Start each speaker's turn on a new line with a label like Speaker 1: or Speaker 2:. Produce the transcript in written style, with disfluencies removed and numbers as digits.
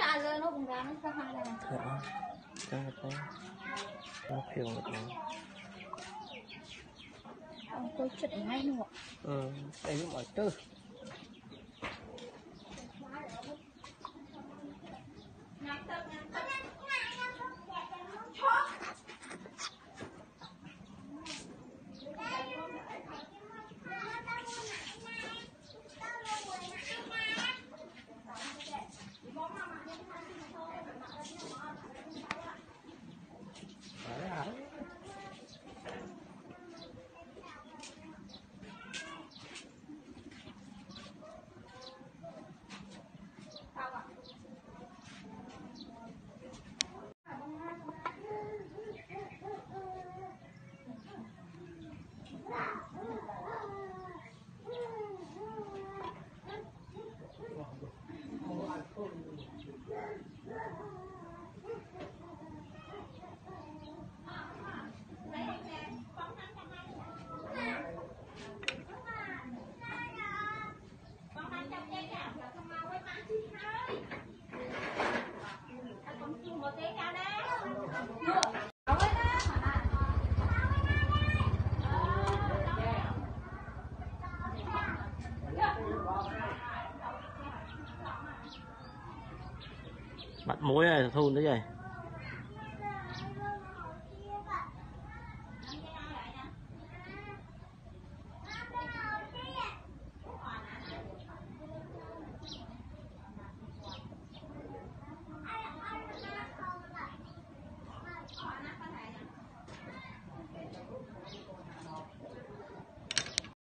Speaker 1: xa lên nó cũng ra nó xa hai này.
Speaker 2: Dạ, nó phiền một chút.
Speaker 1: Tôi chụp ngay nữa.
Speaker 2: Đây là mọi thứ. Mặt muối này thu nữa vậy.